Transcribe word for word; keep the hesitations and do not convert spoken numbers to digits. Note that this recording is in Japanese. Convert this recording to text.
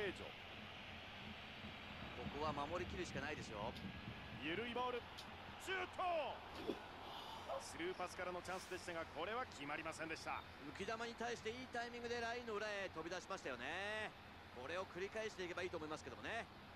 レージョ。 ここは守りきるしかないでしょ。 緩いボール、シュート。スルーパスからのチャンスでしたが、これは決まりませんでした。 浮き球に対していいタイミングでラインの裏へ飛び出しましたよね。これを繰り返していけばいいと思いますけどもね。